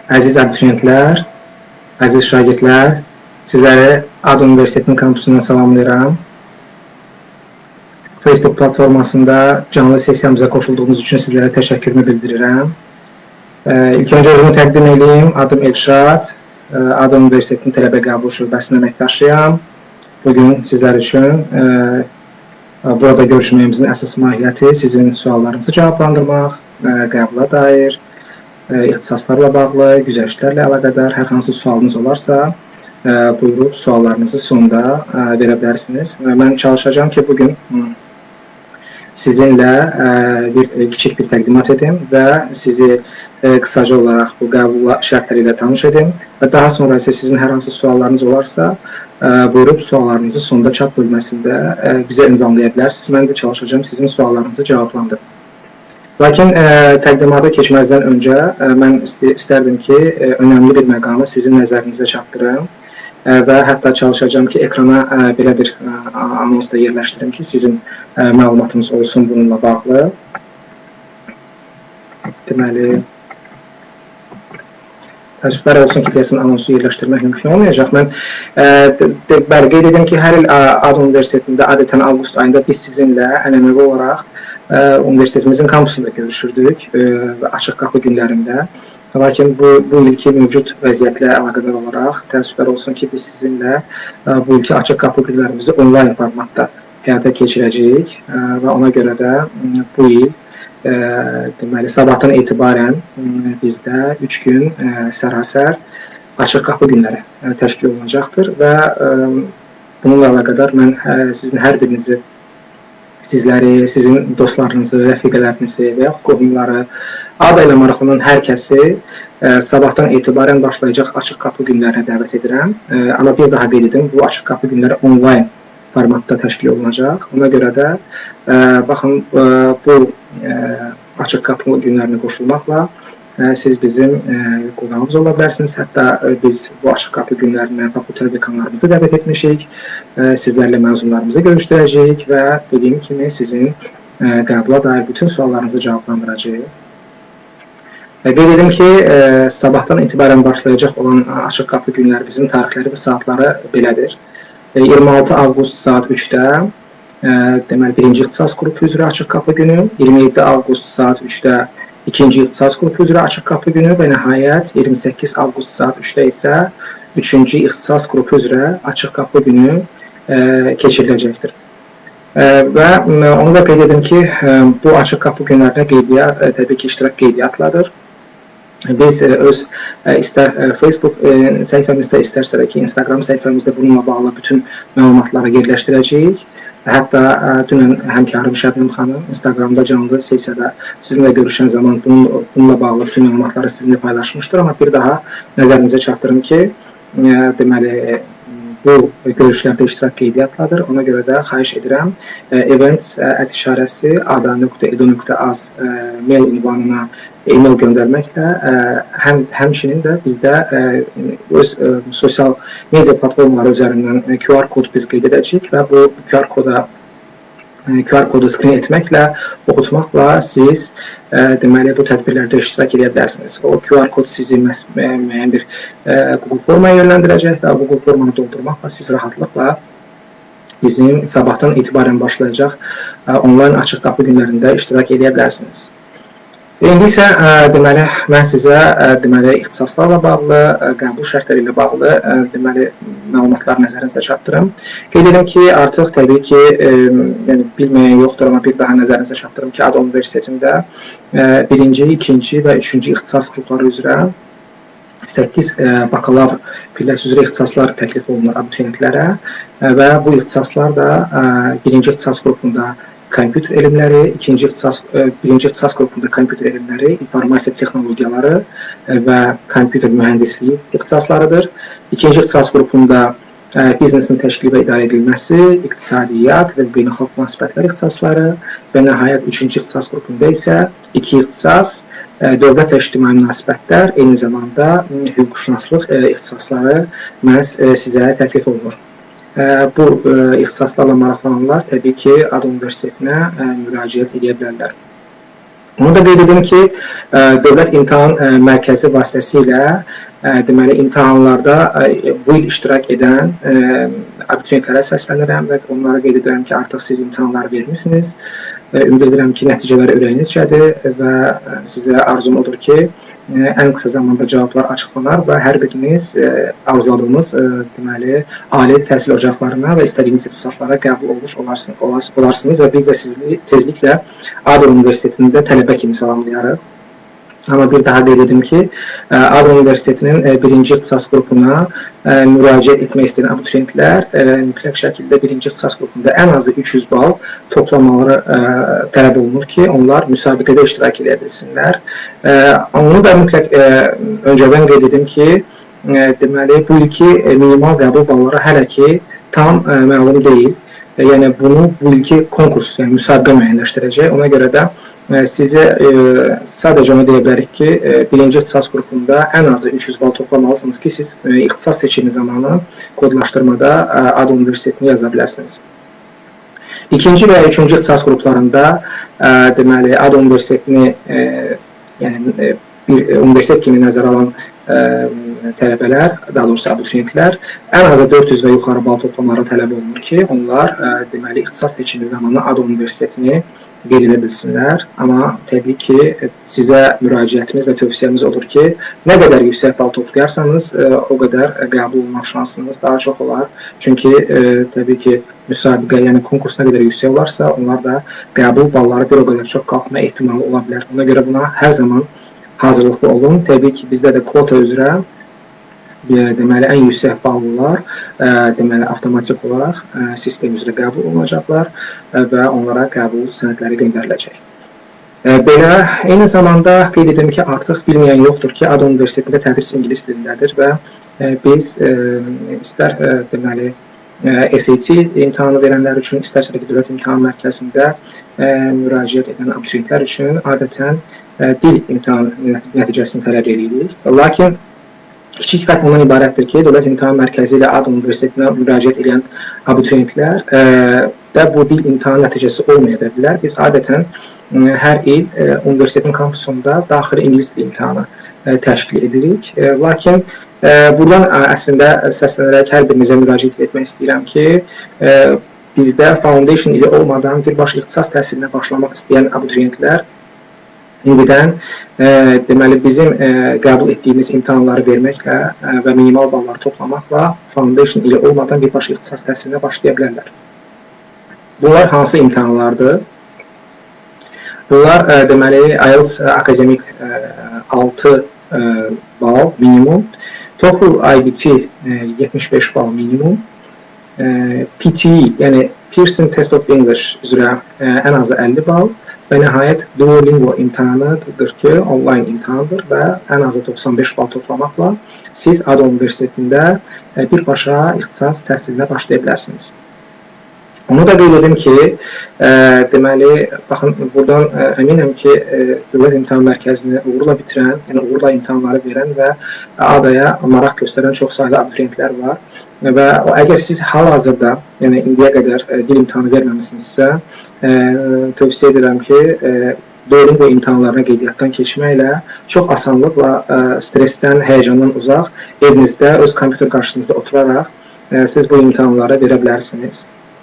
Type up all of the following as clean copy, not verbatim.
Əziz abituriyentlər, əziz şagirdlər, sizləri AD Universitetinin kampusundan salamlayıram. Facebook platformasında canlı sesiyamıza qoşulduğunuz üçün sizlərə təşəkkürümü bildirirəm. İlk öncə özümü təqdim edeyim. Adım Elşad, AD Universitetinin tələbə qəbul şöbəsinin əməkdaşıyam. Bugün sizlər üçün burada görüşməyimizin əsas mahiyyəti sizin suallarınızı cavablandırmaq, qəbula dair, ixtisaslarla bağlı, güzəştlərlə əlaqədar hər hansı sualınız olarsa, buyurub suallarınızı sonda verə bilərsiniz. Mən çalışacağım ki, bugün sizinlə kiçik bir təqdimat edim və sizi qısaca olaraq bu qəbul şərtləri ilə tanış edim və daha sonra isə sizin hər hansı suallarınız olarsa, buyurub suallarınızı sonda chat bölməsində bizə ünvanlaya bilərsiniz. Mən də çalışacağım sizin suallarınızı cavablandırım. Lakin təqdimata keçməzdən öncə mən istərdim ki, önəmli bir məqamı sizin nəzərinizə çatdırım və hətta çalışacağım ki, ekrana belə bir anons da yerləşdirim ki, sizin məlumatınız olsun bununla bağlı. Deməli, təəssüflər olsun ki, deyəsən anonsu yerləşdirmək mümkün olmayacaq. Mən qeyd edim ki, hər il AD Universitetində adətən avqust ayında biz sizinlə ənənəvi olaraq universitetimizin kampusunda görüşürdük və açıq qapı günlərində. Lakin bu ilki mövcud vəziyyətlə əlaqədar olaraq təəssüflər olsun ki, biz sizinlə bu ilki açıq qapı günlərimizi onlayn formatda həyata keçirəcəyik və ona görə də bu il deməli, sabahdan etibarən bizdə 3 gün sərasər açıq qapı günləri təşkil olunacaqdır və bununla əlaqədar mən sizin hər birinizi, sizləri, sizin dostlarınızı, rəfiqələrinizi və yaxud qohumları, AD ilə maraqlanan hər kəsi sabahdan etibarən başlayacaq açıq qapı günlərinə dəvət edirəm. Amma bir daha qeyd edim, bu açıq qapı günləri onlayn formatda təşkil olunacaq. Ona görə də baxın, bu açıq qapı günlərinə qoşulmaqla siz bizim qonağımız ola bilərsiniz. Hətta biz bu açıq qapı günlərinə fakültə dekanlarımızı dəvət etmişik, sizlərlə məzunlarımızı görüşdürəcəyik və dediyim kimi sizin qəbula dair bütün suallarınızı cavablandıracağıq. Qeyd edim ki, sabahdan etibarən başlayacaq olan açıq qapı günlərimizin tarixləri və saatları belədir. 26 avqust saat 3-də deməli, 1-ci ixtisas qrupu üzrə açıq qapı günü, 27 avqust saat 3-də 2-ci ixtisas qrupu üzrə açıq qapı günü və nəhayət 28 avqust saat 3-də isə 3-cü ixtisas qrupu üzrə açıq qapı günü keçiriləcəkdir. Və onu da qeyd edim ki, bu açıq qapı günlərinə qeydiyyat təbii ki, iştirak qeydiyyatladır. Biz öz istər Facebook səhifəmizdə, istərsə də ki, Instagram səhifəmizdə bununla bağlı bütün məlumatları yerləşdirəcəyik. Hətta dünən həmkarım Şəbnəm xanım Instagramda canlı sesiyada sizinlə görüşən zaman bununla bağlı bütün məlumatları sizinlə paylaşmışdır. Amma bir daha nəzərinizə çatdırım ki, deməli, bu görüşlərdə iştirak qeydiyyatladır. Ona görə də xahiş edirəm, events@işarəsi ada.edu.az mail ünvanına e-mail göndərməklə həmçinin də bizdə öz sosial media platformaları üzərindən QR kod biz qeyd edəcəyik və bu QR kodu skrin etməklə, oxutmaqla siz deməli, bu tədbirlərdə iştirak edə bilərsiniz. O QR kod sizi müəyyən bir Google formaya yönləndirəcək və Google formanı doldurmaqla siz rahatlıqla bizim sabahdan etibarən başlayacaq onlayn açıq qapı günlərində iştirak edə bilərsiniz. İndi isə deməli, mən sizə deməli, ixtisaslarla bağlı, qəbul şərtləri ilə bağlı deməli, məlumatları nəzərinizə çatdırım. Qeyd edim ki, artıq təbii ki, yəni, bilməyən yoxdur, amma bir daha nəzərinizə çatdırım ki, AD Universitetində 1-ci, 2-ci və 3-cü ixtisas qrupları üzrə 8 bakalavr pilləsi üzrə ixtisaslar təklif olunur abituriyentlərə və bu ixtisaslar da 1-ci ixtisas qrupunda kompüter elmləri, birinci ixtisas qrupunda kompüter elmləri, informasiya texnologiyaları və kompüter mühəndisliyi ixtisaslarıdır. İkinci ixtisas qrupunda biznesin təşkil və idarə edilməsi, iqtisadiyyat və beynəlxalq münasibətlər ixtisasları və nəhayət 3-cü ixtisas qrupunda isə 2 ixtisas, dövlət və ictimai münasibətlər, eyni zamanda hüquqşünaslıq ixtisasları məhz sizə təklif olunur. Bu ixtisaslarla maraqlananlar təbii ki, AD Universitetinə müraciət edə bilərlər. Onu da qeyd edim ki, Dövlət İmtahan Mərkəzi vasitəsilə deməli imtahanlarda bu il iştirak edən abituriyentlərə səslənirəm və onlara qeyd edirəm ki, artıq siz imtahanları vermişsiniz. Ümid edirəm ki, nəticələr ürəyinizcədir və sizə arzum odur ki, ən qısa zamanda cavablar açıqlanar və hər biriniz arzuladığınız deməli ali təhsil ocaqlarına və istədiyiniz ixtisaslara qəbul olmuş olarsınız və biz də sizi tezliklə ADO Universitetində tələbə kimi salamlayarıq. Amma bir daha qeyd edim ki, ADO Universitetinin birinci ixtisas qrupuna müraciət etmək istəyən abituriyentlər mütləq şəkildə birinci ixtisas qrupunda ən azı 300 bal toplamaları tələb olunur ki, onlar müsabiqədə iştirak edə bilsinlər. Onu da mütləq öncədən qeyd edim ki, deməli, bu ilki minimal qəbul balları hələ ki tam məlum deyil. Yəni, bunu bu ilki konkurs, yəni müsabiqə müəyyənləşdirəcək. Ona görə də sizə sadəcə onu deyə bilərik ki, birinci ixtisas qrupunda ən azı 300 bal toplamalısınız ki, siz ixtisas seçimi zamanı kodlaşdırmada ADO Universitetini yaza biləsiniz. İkinci və üçüncü ixtisas qruplarında deməli, ADO Universitetini yəni, bir universitet kimi nəzərə alan tələbələr, daha doğrusu abituriyentlər ən azı 400 və yuxarı bal toplamaları tələb olunur ki, onlar deməli, ixtisas seçimi zamanı ADO Universitetini qeyd edə bilsinlər. Amma təbii ki, sizə müraciətimiz və tövsiyəmiz odur ki, nə qədər yüksək bal toplayarsanız, o qədər qəbul olma şansınız daha çox olar. Çünki təbii ki, müsabiqə, yəni konkurs nə qədər yüksək olarsa, onlar da qəbul balları bir o qədər çox qalxma ehtimalı ola bilər. Ona görə buna hər zaman hazırlıqlı olun. Təbii ki, bizdə də kvota üzrə deməli, ən yüksək ballılar deməli, avtomatik olaraq sistem üzrə qəbul olunacaqlar və onlara qəbul sənədləri göndəriləcək. Belə, eyni zamanda qeyd edim ki, artıq bilməyən yoxdur ki, ADO Universitetində tədris ingilis dilindədir və biz istər deməli, SAT imtahanı verənlər üçün, istərsə də Dövlət İmtahan Mərkəzində müraciət edən abituriyentlər üçün adətən dil imtahan nəticəsini tələb edirik. Lakin kiçik fərq ondan ibarətdir ki, Dövlət İmtahan Mərkəzi ilə ADO Universitetinə müraciət edən abituriyentlər də bu dil imtahan nəticəsi olmaya bilər. Biz adətən hər il universitetin kampusunda daxili ingilis dili imtahanı təşkil edirik. Lakin buradan əslində səslənərək hər birinizə müraciət etmək istəyirəm ki, bizdə foundation ili olmadan birbaşa ixtisas təhsilinə başlamaq istəyən abituriyentlər indidən deməli, bizim qəbul etdiyimiz imtahanları verməklə və minimal balları toplamaqla foundation ili olmadan birbaşa ixtisas təhsilinə başlaya bilərlər. Bunlar hansı imtahanlardır? Bunlar deməli, IELTS akademik 6 bal minimum, TOEFL IBT 75 bal minimum, PTE, yəni Pearson Test of English üzrə ən azı 50 bal, və nəhayət Duolingo imtahanıdır ki, onlayn imtahanıdır və ən azı 95 bal toplamaqla siz ADO Universitetində birbaşa ixtisas təhsilinə başlaya bilərsiniz. Onu da qeyd edim ki, deməli, baxın, buradan əminəm ki, Dövlət İmtahan Mərkəzini uğurla bitirən, yəni uğurla imtahanları verən və ADO-ya maraq göstərən çox sayılı abituriyentlər var. Və əgər siz hal-hazırda, yəni indiyə qədər dil imtahanı verməmisinizsə, tövsiyə edirəm ki, Duolingo imtahanlarına qeydiyyatdan keçməklə çox asanlıqla stressdən, həyəcandan uzaq evinizdə, öz kompüter qarşınızda oturaraq siz bu imtahanları verə bilərsiniz.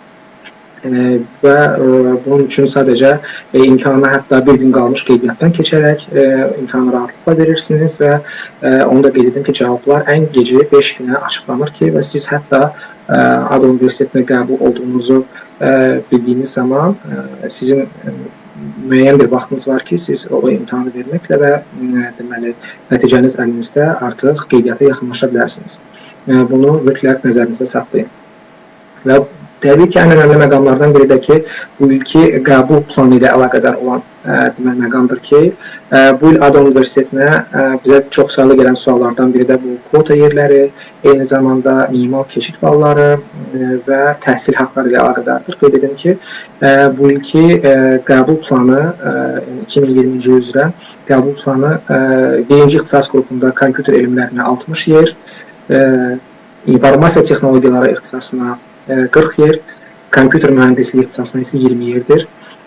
Və bunun üçün sadəcə imtahana hətta bir gün qalmış qeydiyyatdan keçərək imtahanı rahatlıqla verirsiniz və onu da qeyd edim ki, cavablar ən gecə 5 günə açıqlanır ki, və siz hətta ADO Universitetinə qəbul olduğunuzu bildiyiniz zaman sizin müəyyən bir vaxtınız var ki, siz o imtahanı verməklə və deməli, nəticəniz əlinizdə artıq qeydiyyata yaxınlaşa bilərsiniz. Bunu mütləq nəzərinizdə saxlayın. Və təbii ki, ən önəmli məqamlardan biri də ki, bu ilki qəbul planı ilə əlaqədar olan məqamdır ki, bu il ADO Universitetinə bizə çox sayılı gələn suallardan biri də bu kvota yerləri, eyni zamanda minimal keçid balları və təhsil haqqları ilə əlaqədardır. Qeyd edim ki, bu ilki qəbul planı 2020-ci üzrə qəbul planı birinci ixtisas qrupunda kompüter elmlərinə 60 yer, informasiya texnologiyaları ixtisasına 40 yer, kompüter mühəndisliyi ixtisasına isə 20 yerdir.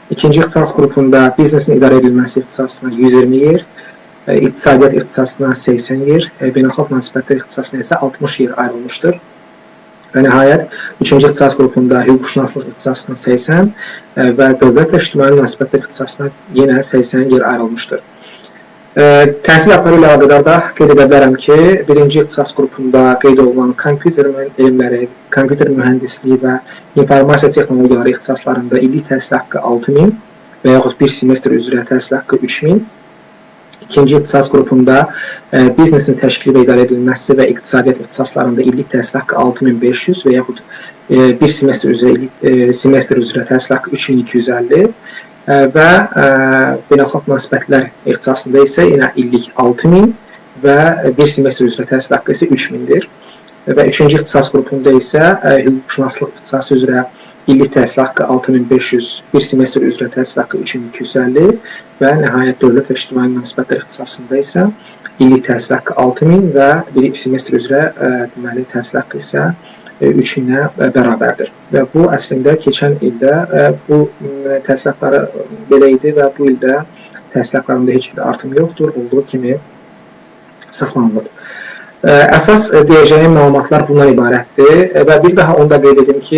İkinci ixtisas qrupunda biznesin idarə edilməsi ixtisasına 120 yer, iqtisadiyyat ixtisasına 80 yer, beynəlxalq münasibətlər ixtisasına isə 60 yer ayrılmışdır. Və nəhayət, üçüncü ixtisas qrupunda hüquqşünaslıq ixtisasına 80 və dövlət və ictimai münasibətlər ixtisasına yenə 80 yer ayrılmışdır. Təhsil haqqları ilə əlaqədar da qeyd edə bilərəm ki, birinci ixtisas qrupunda qeyd olunan kompüter elmləri, kompüter mühəndisliyi və informasiya texnologiyaları ixtisaslarında illik təhsil haqqı 6000 və yaxud bir semestr üzrə təhsil haqqı 3000. İkinci ixtisas qrupunda biznesin təşkili və idarə edilməsi və iqtisadiyyat ixtisaslarında illik təhsil haqqı 6500 və yaxud bir semestr üzrə təhsil haqqı 3250 və beynəlxalq münasibətlər ixtisasında isə yenə illik 6000 və bir semestr üzrə təhsil haqqı isə 3000-dir. Və üçüncü ixtisas qrupunda isə hüquqşünaslıq ixtisası üzrə illik təhsil haqqı 6500, bir semestr üzrə təhsil haqqı 3250 və nəhayət dövlət və ictimai münasibətlər ixtisasında isə illik təhsil haqqı 6000 və bir semestr üzrə deməli təhsil haqqı isə 3000-ə bərabərdir. Və bu əslində keçən ildə bu təhsil haqqları belə idi və bu ildə təhsil haqqlarında heç bir artım yoxdur, olduğu kimi saxlanılır. Əsas deyəcəyim məlumatlar bundan ibarətdir və bir daha onu da qeyd edim ki,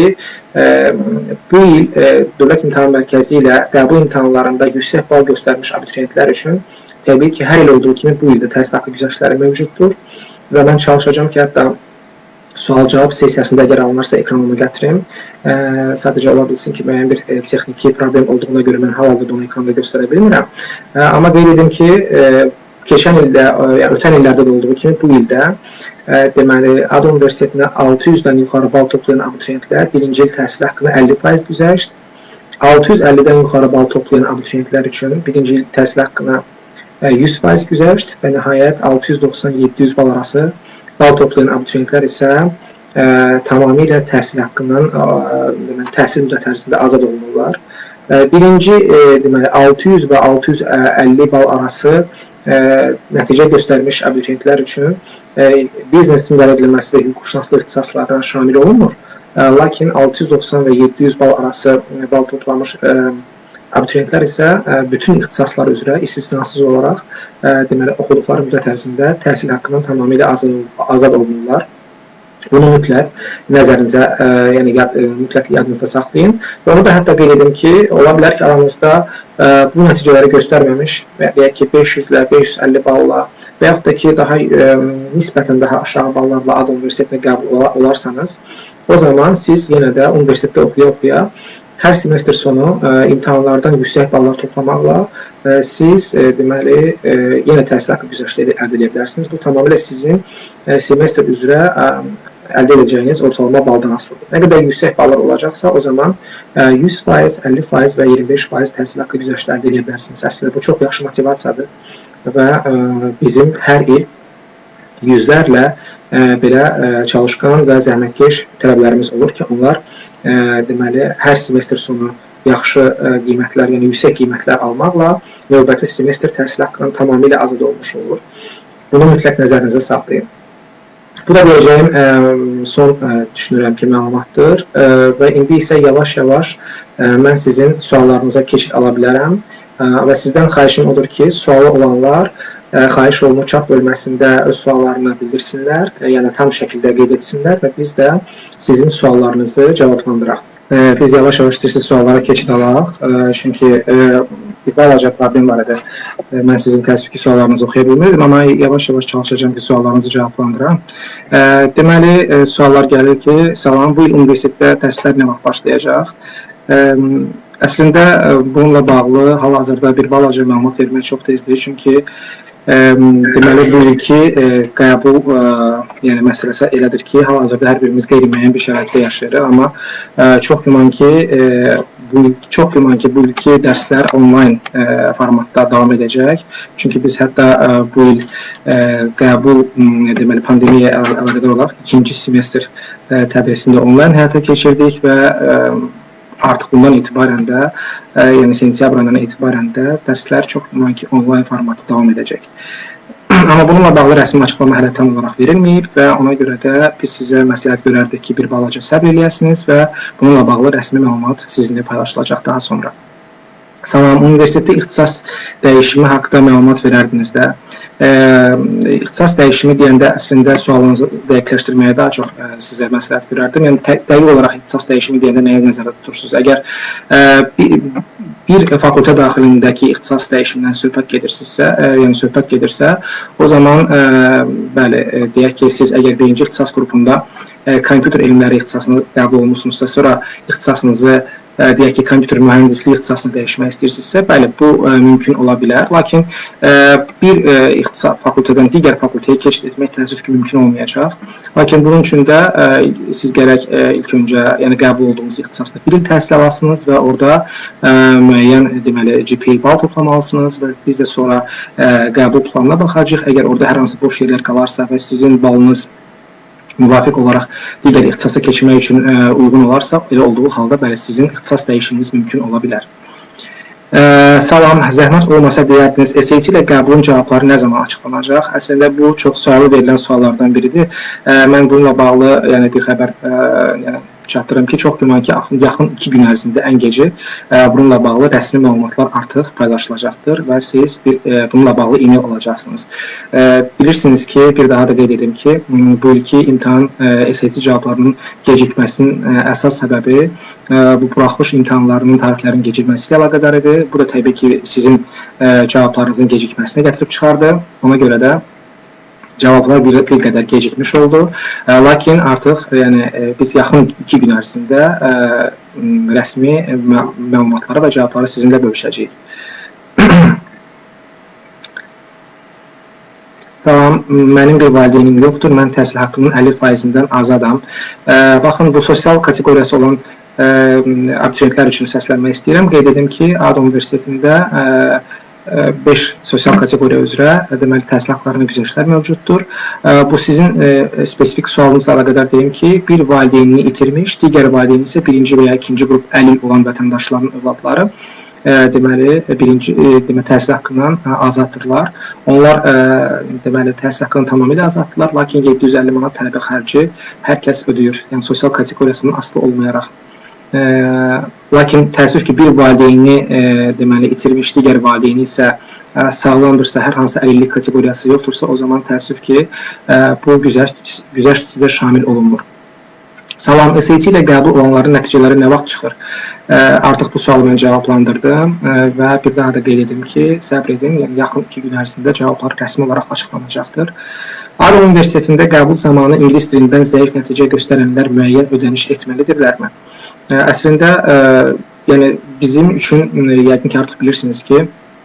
bu il Dövlət İmtahan Mərkəzi ilə qəbul imtahanlarında yüksək bal göstərmiş abituriyentlər üçün təbii ki, hər il olduğu kimi bu ildə təhsil haqqı güzəştləri mövcuddur və mən çalışacağım ki, hətta sual-cavab sessiyasında əgər alınarsa ekranımı gətirim. Sadəcə ola bilsin ki, müəyyən bir texniki problem olduğuna görə mən hal-hazırda onu ekranda göstərə bilmirəm. Amma qeyd edim ki, keçən ildə, yəni ötən illərdə də olduğu kimi bu ildə deməli, ADU Universitetinə 600-dən yuxarı bal toplayan abituriyentlər birinci il təhsil haqqını 50% güzəşt, 650-dən yuxarı bal toplayan abituriyentlər üçün birinci il təhsil haqqına 100% güzəşt və nəhayət 690-700 bal arası bal toplayan abituriyentlər isə tamamilə təhsil haqqından təhsil müddəti ərzində azad olunurlar. Birinci deməli 600 və 650 bal arası nəticə göstərmiş abituriyentlər üçün biznesin idarə edilməsi və hüquqşünaslıq ixtisaslarına şamil olunmur. Lakin 690 və 700 bal arası bal toplamış abituriyentlər isə bütün ixtisaslar üzrə istisnasız olaraq deməli oxuduqları müddət ərzində təhsil haqqından tamamilə azad olunurlar. Bunu mütləq nəzərinizə, yəni mütləq yadınızda saxlayın. Və onu da hətta qeyd edim ki, ola bilər ki, aranızda bu nəticələri göstərməmiş və ya ki 500-lə, 550 balla və yaxud da ki, daha nisbətən daha aşağı ballarla ADU Universitetinə qəbul olarsanız, o zaman siz yenə də universitetdə oxuya-oxuya hər semestr sonu imtahanlardan yüksək ballar toplamaqla siz deməli yenə təhsil haqqı güzəşti əldə edə bilərsiniz. Bu tamamilə sizin semestr üzrə əldə edəcəyiniz ortalama baldan asılıdır. Nə qədər yüksək ballar olacaqsa, o zaman 100%, 50% və 25% təhsil haqqı güzəşti əldə edə bilərsiniz. Əslində bu çox yaxşı motivasiyadır və bizim hər il yüzlərlə belə çalışqan və zəhmətkeş tələblərimiz olur ki, onlar deməli hər semestr sonu yaxşı qiymətlər, yəni yüksək qiymətlər almaqla növbəti semestr təhsil haqqından tamamilə azad olmuş olur. Bunu mütləq nəzərinizə saxlayın. Bu da deyəcəyim son düşünürəm ki, məlumatdır və indi isə yavaş-yavaş mən sizin suallarınıza keçid ala bilərəm və sizdən xahişim odur ki, sualı olanlar xahiş olunur chat bölməsində öz suallarını bildirsinlər, yəni tam şəkildə qeyd etsinlər və biz də sizin suallarınızı cavablandıraq. Biz yavaş-yavaş istəyirsiniz suallara keçid alaq, çünki bir balaca problem var idi. Mən sizin təəssüf ki, suallarınızı oxuya bilmirdim, amma yavaş-yavaş çalışacağım ki, suallarınızı cavablandıram. Deməli, suallar gəlir ki, salam, bu il universitetdə dərslər nə vaxt başlayacaq? Əslində, bununla bağlı hal-hazırda bir balaca məlumat vermək çox tezdir, çünki deməli, bu ilki qəbul məsələsi elədir ki, hal-hazırda hər birimiz qeyri-müəyyən bir şəraitdə yaşayırıq, amma çox güman ki, bu ilki dərslər onlayn formatda davam edəcək. Çünki biz hətta bu il qəbul pandemiyaya əlaqədar olaraq ikinci semestr tədrisində onlayn həyata keçirdik və artıq bundan etibarən də, yəni sentyabr ayından etibarən də dərslər çox güman ki, onlayn formatda davam edəcək. Amma bununla bağlı rəsmi açıqlama hələ tam olaraq verilməyib və ona görə də biz sizə məsləhət görərdik ki, bir balaca səbr eləyəsiniz və bununla bağlı rəsmi məlumat sizinlə paylaşılacaq daha sonra. Salam, universitetdə ixtisas dəyişimi haqqında məlumat verərdiniz də. İxtisas dəyişimi deyəndə əslində sualınızı dəqiqləşdirməyə daha çox sizə məsləhət görərdim. Yəni dəqiq olaraq ixtisas dəyişimi deyəndə nəyə nəzərdə tutursunuz? Əgər bir fakültə daxilindəki ixtisas dəyişimindən söhbət gedirsə, o zaman bəli, deyək ki, siz əgər birinci ixtisas qrupunda kompüter elmləri ixtisasını qəbul olunursunuzsa, sonra ixtisasınızı deyək ki, kompüter mühəndisliyi ixtisasını dəyişmək istəyirsinizsə, bəli, bu mümkün ola bilər. Lakin bir ixtisas fakültədən digər fakültəyə keçid etmək təəssüf ki, mümkün olmayacaq. Lakin bunun üçün də siz gərək ilk öncə, yəni qəbul olduğunuz ixtisasda bir il təhsil alasınız və orada müəyyən deməli GPA bal toplamalısınız və biz də sonra qəbul planına baxacağıq. Əgər orada hər hansı boş yerlər qalarsa və sizin balınız müvafiq olaraq digər ixtisasa keçmək üçün uyğun olarsa, elə olduğu halda bəli, sizin ixtisas dəyişiminiz mümkün ola bilər. Salam, zəhmət olmasa deyərdiniz, SAT ilə qəbulun cavabları nə zaman açıqlanacaq? Əslində, bu çox sualı verilən suallardan biridir. Mən bununla bağlı bir xəbər çatdırım ki, çox güman ki, yaxın 2 gün ərzində ən geci bununla bağlı rəsmi məlumatlar artıq paylaşılacaqdır və siz bununla bağlı e-mail alacaqsınız. Bilirsiniz ki, bir daha da qeyd edim ki, bu ilki imtahan SAT cavablarının gecikməsinin əsas səbəbi bu buraxılış imtahanlarının tarixlərinin gecikməsi ilə əlaqədar idi. Bu da təbii ki, sizin cavablarınızın gecikməsinə gətirib çıxardı. Ona görə də cavablar bir qədər gecikmiş oldu. Lakin artıq biz yaxın 2 gün ərzində rəsmi məlumatları və cavabları sizinlə bölüşəcəyik. Salam, mənim bir valideynim yoxdur. Mən təhsil haqqımın 50%-dən azadam. Baxın, bu sosial kateqoriyası olan abituriyentlər üçün səslənmək istəyirəm. Qeyd edim ki, ADA Universitetində 5 sosial kateqoriya üzrə deməli təhsil haqqlarına güzəştlər mövcuddur. Bu sizin spesifik sualınızla əlaqədar deyim ki, bir valideynini itirmiş, digər valideyni isə birinci və ya ikinci qrup əlil olan vətəndaşların övladları deməli təhsil haqqından azaddırlar. Onlar deməli təhsil haqqından tamamilə azaddırlar, lakin 750 manat tələbə xərci hər kəs ödəyir. Yəni sosial kateqoriyasından asılı olmayaraq. Lakin təəssüf ki, bir valideyni deməli itirmiş, digər valideyni isə sağlamdırsa, hər hansı əlillik kateqoriyası yoxdursa, o zaman təəssüf ki, bu güzəşt sizə şamil olunmur. Salam, SAT ilə qəbul olanların nəticələri nə vaxt çıxır? Artıq bu sualı mən cavablandırdım və bir daha da qeyd edim ki, səbr edin, yəni yaxın 2 gün ərzində cavablar rəsmi olaraq açıqlanacaqdır. ADA Universitetində qəbul zamanı ingilis dilindən zəif nəticə göstərənlər müəyyən ödəniş etməlidirlərmi? Əslində, yəni bizim üçün, yəqin ki, artıq bilirsiniz ki,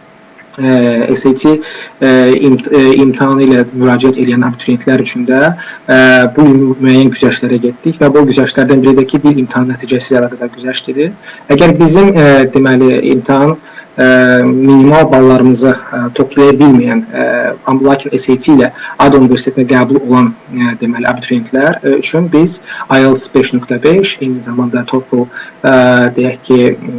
SAT imtahanı ilə müraciət edən abituriyentlər üçün də bu il müəyyən güzəştlərə getdik və bu güzəştlərdən biri də ki, dil imtahan nəticəsi ilə əlaqədar güzəştdir. Əgər bizim deməli imtahan minimal ballarımızı toplaya bilməyən, lakin SAT ilə ADA Universitetinə qəbul olan deməli abituriyentlər üçün biz IELTS 5.5, eyni zamanda TOEFL deyək ki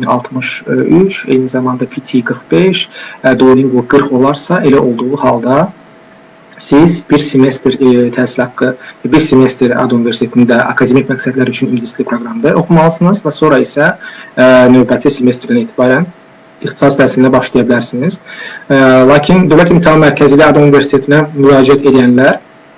63, eyni zamanda PT 45, Duolingo 40 olarsa, elə olduğu halda siz bir semestr təhsil haqqı, bir semestr ADA Universitetində akademik məqsədlər üçün ingilis dili proqramında oxumalısınız və sonra isə növbəti semestrdən etibarən ixtisas təhsilinə başlaya bilərsiniz. Lakin Dövlət İmtahan Mərkəzi ilə ADA Universitetinə müraciət edənlər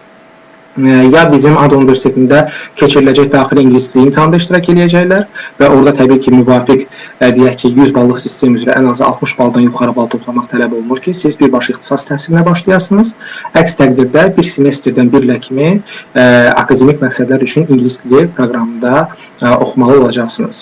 ya bizim ADA Universitetində keçiriləcək daxili ingilis dili imtahanında iştirak edəcəklər və orada təbii ki, müvafiq deyək ki, 100 ballıq sistem üzrə ən azı 60 baldan yuxarı bal toplamaq tələb olunur ki, siz birbaşa ixtisas təhsilinə başlayasınız. Əks təqdirdə bir semestrdən bir ilə kimi akademik məqsədlər üçün ingilis dili proqramında oxumalı olacaqsınız.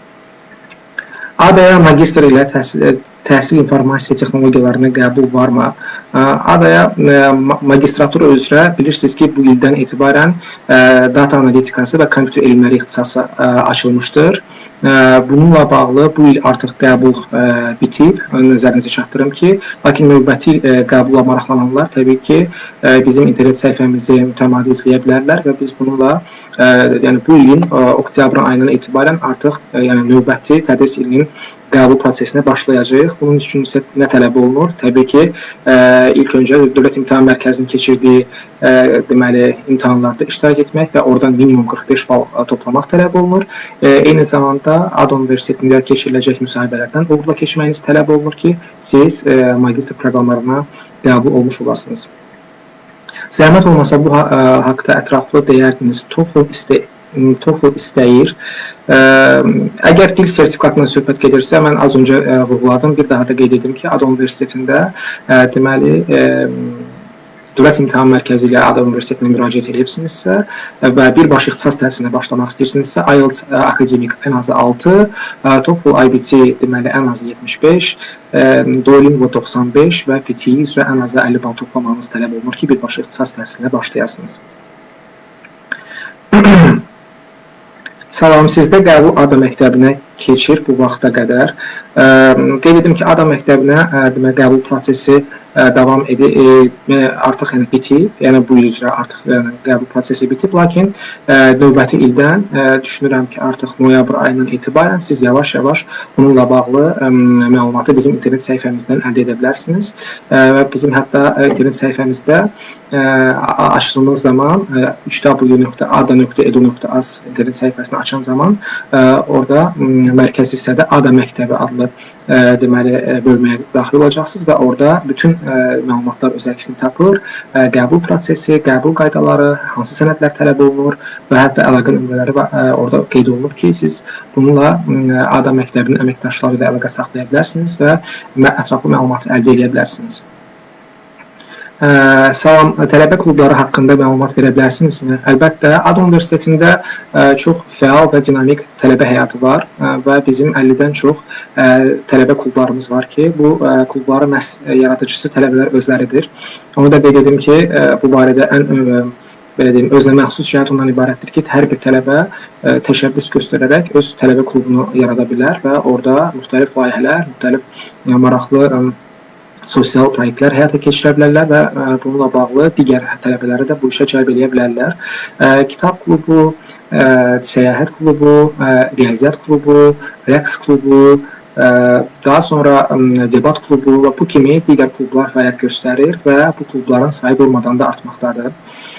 ADA-ya magistr ilə təhsil informasiya texnologiyalarına qəbul varmı? ADA-ya magistratura üzrə bilirsiniz ki, bu ildən etibarən data analitikası və kompüter elmləri ixtisası açılmışdır. Bununla bağlı bu il artıq qəbul bitib, nəzərinizə çatdırım ki, lakin növbəti qəbulla maraqlananlar təbii ki, bizim internet səhifəmizi mütəmadi izləyə bilərlər və biz bununla yəni bu ilin oktyabr ayından etibarən artıq yəni növbəti tədris ilinin qəbul prosesinə başlayacaq. Bunun üçün isə nə tələb olunur? Təbii ki, ilk öncə Dövlət İmtahan Mərkəzinin keçirdiyi deməli imtahanlarda iştirak etmək və oradan minimum 45 bal toplamaq tələb olunur. Eyni zamanda ADA Universitetində keçiriləcək müsahibələrdən uğurla keçməyiniz tələb olunur ki, siz magistr proqramlarına qəbul olmuş olasınız. Zəhmət olmasa bu haqda ətraflı deyərdiniz. TOEFL istəyir. Əgər dil sertifikatından söhbət gedirsə, mən az öncə vurğuladım, bir daha da qeyd edim ki, ADA Universitetində deməli Dövlət İmtahan Mərkəzi ilə ADA Universitetinə müraciət edibsinizsə və birbaşa ixtisas təhsilinə başlamaq istəyirsinizsə, IELTS akademik ən azı 6, TOEFL IBT deməli ən azı 75, Duolingo 95 və PTE üzrə ən azı 50 bal toplamanız tələb olunur ki, birbaşa ixtisas təhsilinə başlayasınız. Salam, sizdə qəbul ADA məktəbinə keçir bu vaxta qədər. Qeyd edim ki, ADA məktəbinə qəbul prosesi davam edir, artıq bitib, yəni bu il üzrə artıq qəbul prosesi bitib, lakin növbəti ildən düşünürəm ki, artıq noyabr ayından etibarən siz yavaş-yavaş bununla bağlı məlumatı bizim internet səhifəmizdən əldə edə bilərsiniz və bizim hətta internet səhifəmizdə açdığınız zaman www.ada.edu.az internet səhifəsini açan zaman orada mərkəzi hissədə ADA məktəbi adlı deməli bölməyə daxil olacaqsınız və orada bütün məlumatlar öz əksini tapır, qəbul prosesi, qəbul qaydaları, hansı sənədlər tələb olunur və hətta əlaqə nömrələri orada qeyd olunur ki, siz bununla ADA məktəbinin əməkdaşları ilə əlaqə saxlaya bilərsiniz və ətraflı məlumatı əldə edə bilərsiniz. Salam, tələbə klubları haqqında məlumat verə bilərsinizmi? Əlbəttə, ADA Universitetində çox fəal və dinamik tələbə həyatı var və bizim 50-dən çox tələbə klublarımız var ki, bu klubların məhz yaradıcısı tələbələr özləridir. Onu da qeyd edim ki, bu barədə ən özünə məxsus cəhət ondan ibarətdir ki, hər bir tələbə təşəbbüs göstərərək öz tələbə klubunu yarada bilər və orada müxtəlif layihələr, müxtəlif maraqlı sosial proyektlər həyata keçirə bilərlər və bununla bağlı digər tələbələri də bu işə cəlb edə bilərlər. Kitab klubu, səyahət klubu, riyaziyyat klubu, rəqs klubu, daha sonra debat klubu və bu kimi digər klublar fəaliyyət göstərir və bu klubların sayı durmadan da artmaqdadır.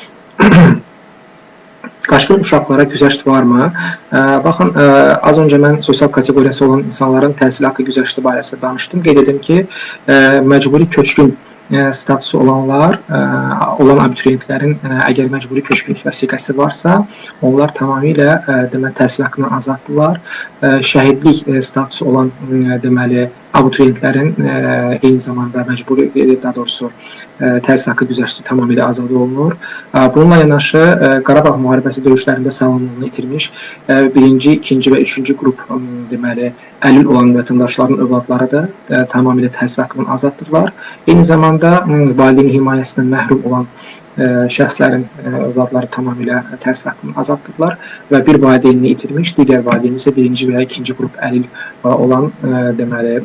Qaçqın uşaqlara güzəşt varmı? Baxın, az öncə mən sosial kateqoriyası olan insanların təhsil haqqı güzəşti barəsində danışdım. Qeyd edim ki, məcburi köçkün statusu olan abituriyentlərin əgər məcburi köçkünlük vəsiqəsi varsa, onlar tamamilə təhsil haqqından azaddılar. Şəhidlik statusu olan deməli abituriyentlərin eyni zamanda məcburi, daha doğrusu təhsil haqqı güzəşti tamamilə azad olunur. Bununla yanaşı Qarabağ müharibəsi döyüşlərində sağlamlığını itirmiş 1-ci, 2-ci və 3-cü qrup deməli əlil olan vətəndaşların övladları da tamamilə təhsil haqqından azaddırlar. Eyni zamanda valideyn himayəsindən məhrum olan şəxslərin övladları tamamilə təhsil haqqından azaddırlar və bir valideynini itirmiş, digər valideyni isə 1-ci və ya 2-ci qrup əlil olan deməli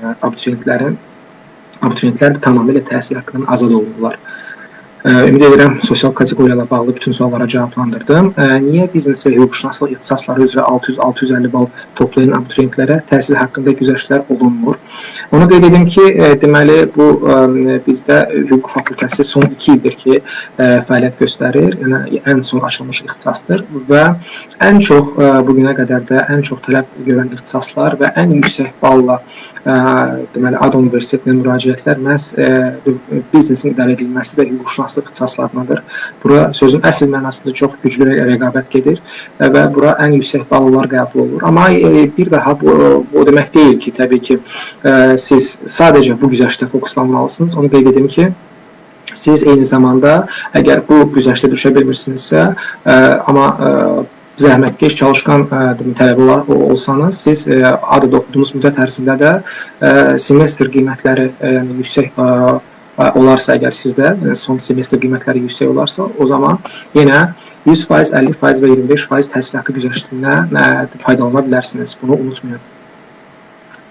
abituriyentlər də tamamilə təhsil haqqından azad olunurlar. Ümid edirəm, sosial kateqoriyalarla bağlı bütün suallara cavablandırdım. Niyə biznes və hüquqşünaslıq ixtisasları üzrə 600-650 bal toplayan abituriyentlərə təhsil haqqında güzəştlər olunmur? Onu qeyd edim ki, deməli, bu bizdə hüquq fakültəsi son 2 ildir ki, fəaliyyət göstərir, yəni ən son açılmış ixtisasdır və ən çox, bugünə qədər də ən çox tələb görən ixtisaslar və ən yüksək balla deməli, ADA Universitetinə müraciətlər məhz biznesin idarə edilməsi və hüquqşünaslıq ixtisaslarınadır. Bura sözün əsl mənasında çox güclü rəqabət gedir və bura ən yüksək ballar qəbul olunur. Amma bir daha bu demək deyil ki, təbii ki, siz sadəcə bu güzəştə fokuslanmalısınız. Onu qeyd edim ki, siz eyni zamanda əgər bu güzəştə düşə bilmirsinizsə, amma zəhmətkeş, çalışqan tələbə olsanız, siz ADA-da oxuduğunuz müddət ərzində də semestr qiymətləri yüksək olarsa, əgər sizdə son semestr qiymətləri yüksək olarsa, o zaman yenə 100%, 50% və 25% təhsil haqqı güzəştindən faydalana bilərsiniz. Bunu unutmayın.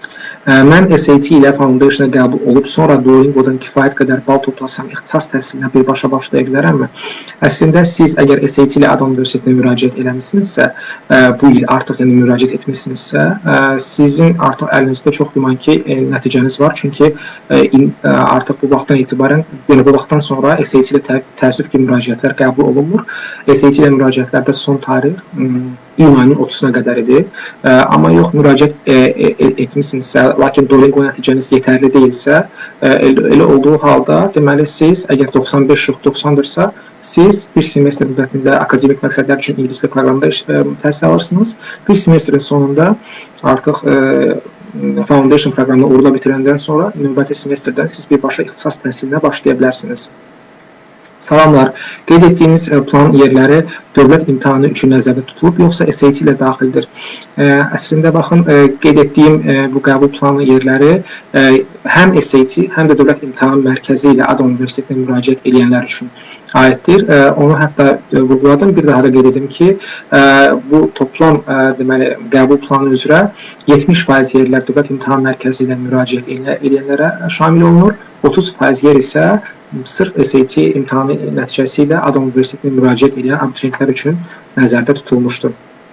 Mən SAT ilə Foundation-a qəbul olub, sonra Duolingo-dan kifayət qədər bal toplasam, ixtisas təhsilinə birbaşa başlaya bilərəmmi? Əslində, siz əgər SAT ilə Adam Universitetinə müraciət eləmişsinizsə, bu il artıq müraciət etmişsinizsə, sizin artıq əlinizdə çox güman ki, nəticəniz var. Çünki artıq bu vaxtdan etibarən, yəni bu vaxtdan sonra SAT ilə təəssüf ki, müraciətlər qəbul olunmur. SAT ilə müraciətlərdə son tarix iyun ayının 30-una qədər idi. Amma yox, müraciət etmişsinizsə, lakin Duolingo nəticəniz yetərli deyilsə, elə olduğu halda, deməli, siz əgər 95 yox 90-dırsa, siz bir semestr müddətində akademik məqsədlər üçün ingilis dili proqramında təhsil alırsınız. Bir semestrin sonunda artıq Foundation proqramını uğurla bitirəndən sonra növbəti semestrdən siz birbaşa ixtisas təhsilinə başlaya bilərsiniz. Salamlar. Qeyd etdiyiniz plan yerləri dövlət imtahanı üçün nəzərdə tutulub, yoxsa SAT ilə daxildir? Əslində, baxın, qeyd etdiyim bu qəbul planı yerləri həm SAT, həm də dövlət imtahan mərkəzi ilə Adam Universitetinə müraciət edənlər üçün aiddir. Onu hətta vurguladım. Bir daha da qeyd edim ki, bu toplam deməli, qəbul planı üzrə 70% yerlər dövlət imtahan mərkəzi ilə müraciət edənlərə şamil olunur. 30% yer isə sırf SAT imtahanı nəticəsi ilə Adam Universitetinə müraciət edən abituriyentlər üçün nəzərdə tutulmuşdur.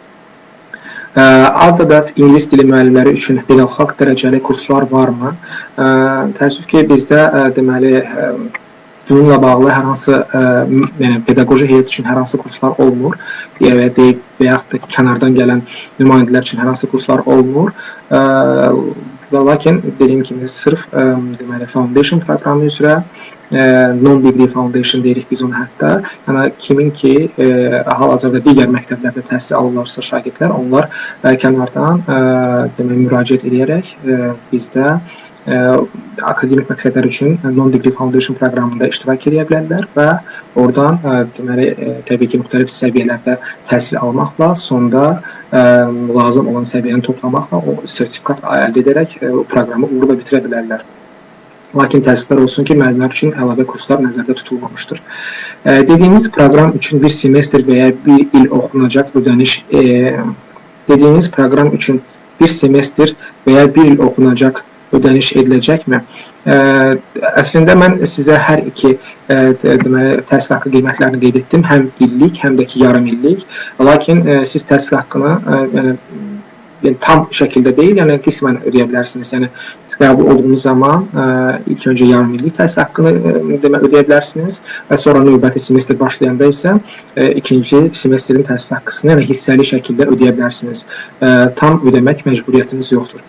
Adada ingilis dili müəllimləri üçün beynəlxalq dərəcəli kurslar varmı? Təəssüf ki, bizdə deməli bununla bağlı hər hansı yəni pedaqoji heyət üçün hər hansı kurslar olmur və yaxud da kənardan gələn nümayəndələr üçün hər hansı kurslar olmur. Lakin dediyim kimi sırf deməli Foundation proqramı üzrə non-degree foundation deyirik biz onu hətta. Yəni kimin ki hal-hazırda digər məktəblərdə təhsil alırlarsa şagirdlər, onlar kənardan deməli müraciət edərək bizdə akademik məqsədlər üçün non-degree foundation proqramında iştirak edə bilərlər və oradan deməli təbii ki müxtəlif səviyyələrdə təhsil almaqla, sonda lazım olan səviyyəni toplamaqla o sertifikat əldə edərək o proqramı uğurla bitirə bilərlər. Lakin təəssüflər olsun ki, müəllimlər üçün əlavə kurslar nəzərdə tutulmamışdır. Dediyimiz proqram üçün bir semestr və ya bir il oxunacaq ödəniş, dediyimiz proqram üçün bir semestr və ya bir il oxunacaq ödəniş ediləcəkmi? Əslində mən sizə hər iki təhsil haqqı qiymətlərini qeyd etdim, həm illik, həm də ki yarım illik. Lakin siz təhsil haqqını tam şəkildə deyil, yəni qismən ödəyə bilərsiniz. Yəni qəbul olduğunuz zaman ilk öncə yarım illik təhsil haqqını ödəyə bilərsiniz və sonra növbəti semestr başlayanda isə ikinci semestrin təhsil haqqısını yəni hissəli şəkildə ödəyə bilərsiniz. Tam ödəmək məcburiyyətiniz yoxdur.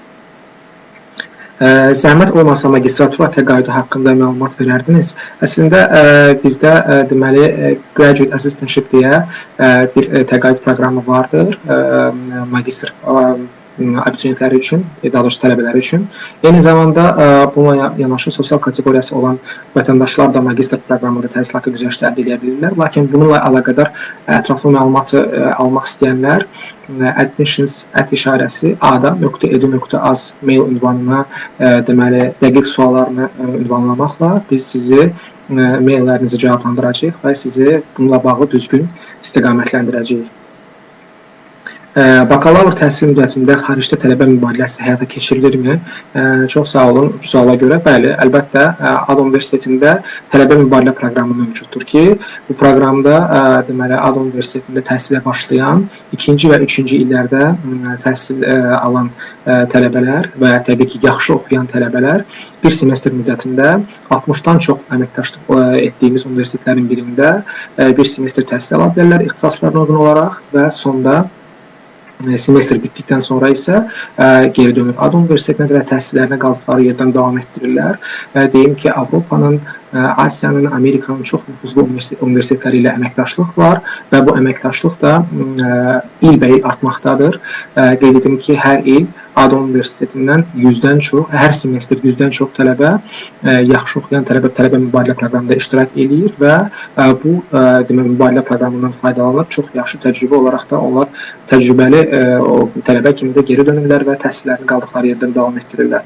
Zəhmət olmasa magistratura təqaüdü haqqında məlumat verərdiniz. Əslində bizdə deməli Graduate Assistantship deyə bir təqaüd proqramı vardır magistr abituriyentləri üçün, daha doğrusu tələbələri üçün. Eyni zamanda bununla yanaşı sosial kateqoriyası olan vətəndaşlar da magistr proqramında təhsil haqqı güzəşti əldə edə bilirlər. Lakin bununla əlaqədar ətraflı məlumatı almaq istəyənlər admissions@işarəsi ada.edu.az mail ünvanına deməli dəqiq suallarını ünvanlamaqla biz sizi maillərinizi cavablandıracağıq və sizi bununla bağlı düzgün istiqamətləndirəcəyik. Bakalavr təhsil müddətində xaricdə tələbə mübadiləsi həyata keçirilirmi? Çox sağ olun bu suala görə. Bəli, əlbəttə Adam Universitetində tələbə mübadilə proqramı mövcuddur ki, bu proqramda deməli Adam Universitetində təhsilə başlayan, ikinci və üçüncü illərdə təhsil alan tələbələr və təbii ki yaxşı oxuyan tələbələr bir semestr müddətində 60-dan çox əməkdaşlıq etdiyimiz universitetlərin birində bir semestr təhsil ala bilərlər ixtisaslarına uyğun olaraq və sonda semestr bitdikdən sonra isə geri dönür Adam Universitetinə və təhsillərinə qaldıqları yerdən davam etdirirlər. Deyim ki, Avropanın, Asiyanın, Amerikanın çox nüfuzlu universitetləri ilə əməkdaşlıq var və bu əməkdaşlıq da ilbəil artmaqdadır. Qeyd edim ki, hər il Adam Universitetindən 100-dən çox, hər semestr 100-dən çox tələbə, yaxşı oxuyan tələbə mübadilə proqramında iştirak edir və bu mübadilə proqramından faydalanıb çox yaxşı təcrübə olaraq da onlar təcrübəli tələbə kimi də geri dönürlər və təhsillərini qaldıqları yerdən davam etdirirlər.